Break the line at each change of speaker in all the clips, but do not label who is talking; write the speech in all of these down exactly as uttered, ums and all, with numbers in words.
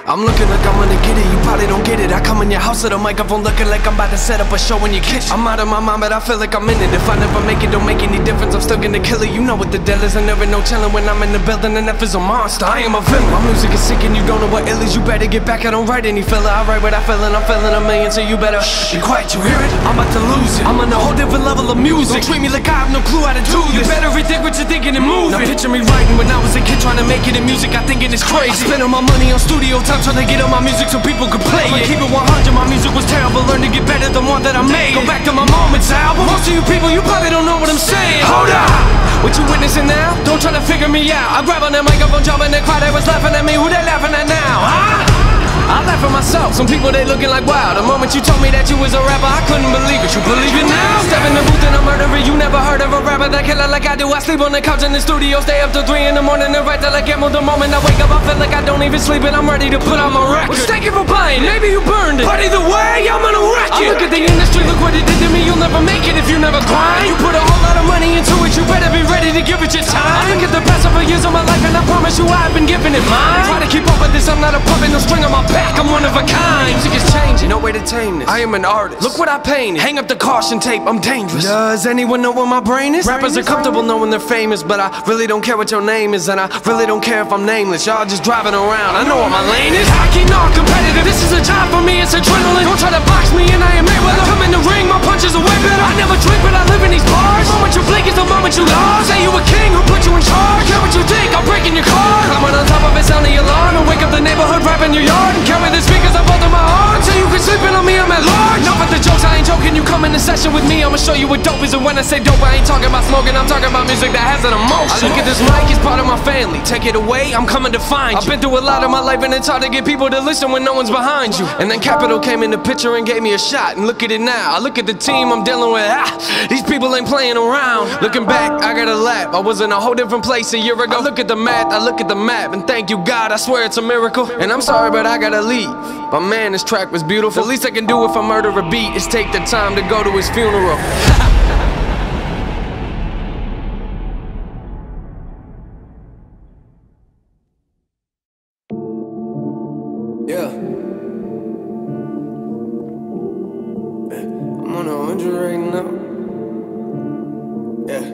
I'm looking like I'm gonna get it, you probably don't get it. I come in your house with a microphone looking like I'm about to set up a show in your kitchen. I'm out of my mind, but I feel like I'm in it. If I never make it, don't make any difference, I'm still gonna kill it. You know what the deal is, I never know chillin' when I'm in the building. And F is a monster, I am a villain. My music is sick and you don't know what ill is. You better get back, I don't write any filler. I write what I feel and I'm feeling a million, so you better shh, be quiet, you hear it? I'm about to lose it, I'm on a whole different level of music. Don't treat me like I have no clue how to do this. You better rethink what you're thinking and move. Now picture me writing when I was a kid trying to make it in music, I thinking it's crazy. I spent all my money on studio time trying to get on my music so people could play it. Keep it one hundred, my music was terrible, learn to get better the more that I made. Go back to my Moments album, most of you people, you probably don't know what I'm saying. Hold up, what you witnessing now? Don't try to figure me out. I grab on that microphone, jump in the crowd, they was laughing at me. Who they laughing at now, huh? I laugh at myself, some people they looking like wow. The moment you told me that you was a rapper, I couldn't believe it. You believe it now? Step in the booth and I'm murdering. You never heard of a rapper that killer like I do. I sleep on the couch in the studio, stay up till three in the morning and write till I get more. The moment I wake up, I feel like I don't even sleep and I'm ready to put on my record. Well, thank you for buying, maybe you burned it, but either way, I'm gonna wreck it. I look at the industry, look what it did to me. You'll never make it if you never grind. You put a whole lot of money into it, you better be ready to give it your time. I look at the past several years of my life and I promise you I've been giving it mine. Try to keep up with this, I'm not a puppet, no string on my back, I'm one of a kind. Music is changing, no way to tame this. I am an artist, look what I painted. Hang up the caution tape, I'm dangerous. Does anyone know where my brain is? Rappers are comfortable knowing they're famous, but I really don't care what your name is, and I really don't care if I'm nameless. Y'all just driving around, I know what my lane is. Hacky, not competitive, this is a job for me, it's adrenaline. Don't try to box me and I am Mayweather. Come in the ring, my punches are way better. I never drink, but I live in these bars. The moment you blink is the moment you lost. Say you a king, who put you in charge? Care what you think, I'm breaking your car. Climbing on top of it, sounding your alarm, and wake up the neighborhood, rap in your yard, and carry the speakers up under my arm, so you can sleep in on me, I'm at large. Enough with the jokes, I ain't joking, you come in the session with me, I'ma show you what dope is. And when I say dope, I ain't talking about smoking, I'm talking about music that has an emotion. I look at this mic, it's part of my family. Take it away, I'm coming to find you. I've been through a lot of my life and it's hard to get people to listen when no one's behind you. And then Capital came in the picture and gave me a shot. And look at it now, I look at the team I'm dealing with. Ah, these people ain't playing around. Looking back, I got a laugh. I was in a whole different place a year ago. I look at the math, I look at the map, and thank you God, I swear it's a miracle. And I'm sorry, but I gotta leave. But man, this track was beautiful. The least I can do if I murder a beat is take the time to go to his funeral. Yeah. I'm on a hundred right now. Yeah.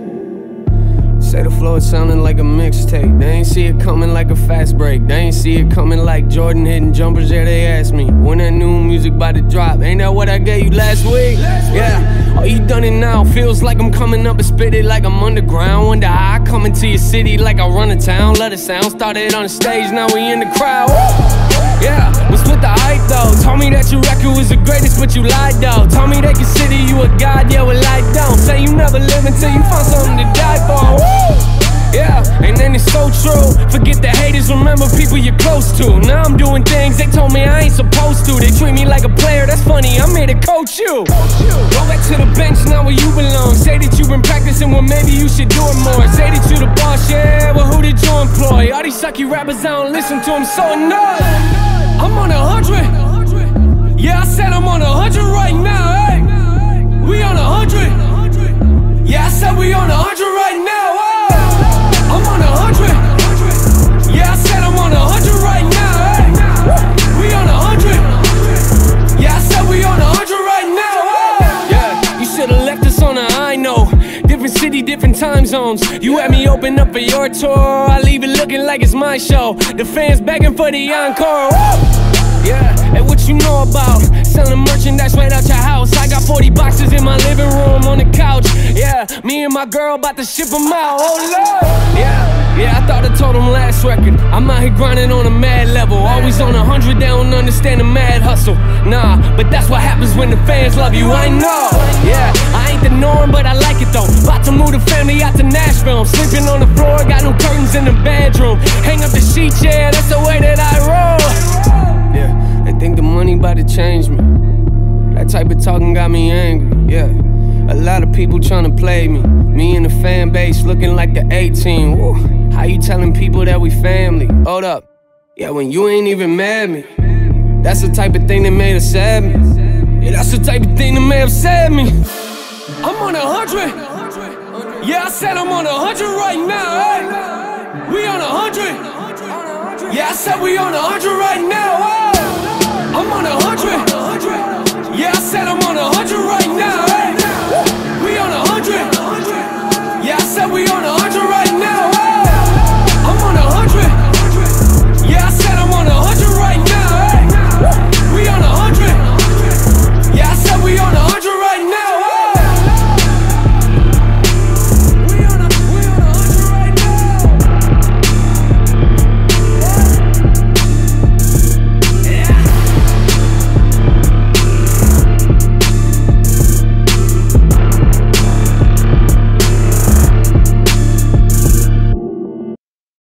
Say the flow, it sounding like a mixtape. They ain't see it coming like a fast break. They ain't see it coming like Jordan hitting jumpers. Yeah, they asked me when that new music about to drop. Ain't that what I gave you last week? Yeah. Oh, you done it now. Feels like I'm coming up and spit it like I'm underground. Wonder how I come into your city like I run a town. Let it sound. Started on the stage, now we in the crowd. Yeah, we split the hype though. Told me that your record was the greatest, but you lied though. Told me they consider you a god, yeah, well I don't. Say you never live until you find something to die for. Yeah, and then it's so true. Forget the haters, remember people you're close to. Now I'm doing things they told me I ain't supposed to. They treat me like a player, that's funny, I'm here to coach you. Go back to the bench, now where you belong. Say that you've been practicing, well maybe you should do it more. Say that you the boss, yeah, well who did you employ? All these sucky rappers, I don't listen to them, so annoyed. I'm on a hundred. Yeah, I said I'm on a hundred right now, hey. We on a hundred. Yeah, I said we on a hundred right now, hey. I'm on a hundred. Yeah, I said I'm on a hundred right now, hey. We on a hundred. Yeah, I said we on a hundred right now, hey. Yeah, you should've left us on a high note. Different city, different time zones. You had me open up for your tour, I leave it looking like it's my show. The fans begging for the encore. Yeah, and what you know about selling merchandise right out your house? I got forty boxes in my living room on the couch. Yeah, me and my girl about to ship them out. Oh Lord. Yeah, yeah, I thought I told them last record. I'm out here grinding on a mad level. Always on a hundred, they don't understand the mad hustle. Nah, but that's what happens when the fans love you, I know. Yeah, I ain't the norm, but I like it though. About to move the family out to Nashville. I'm sleeping on the floor, got no curtains in the bedroom. Hang up the sheets, yeah, that's the way that I roll. Yeah, they think the money about to change me. That type of talking got me angry, yeah. A lot of people trying to play me. Me and the fan base looking like the A-team. Woo. How you telling people that we family? Hold up. Yeah, when you ain't even mad me. That's the type of thing that made us sad me. Yeah, that's the type of thing that may have sad me. I'm on a hundred. Yeah, I said I'm on a hundred right now, hey. We on a hundred. Yeah, I said we on a hundred right now.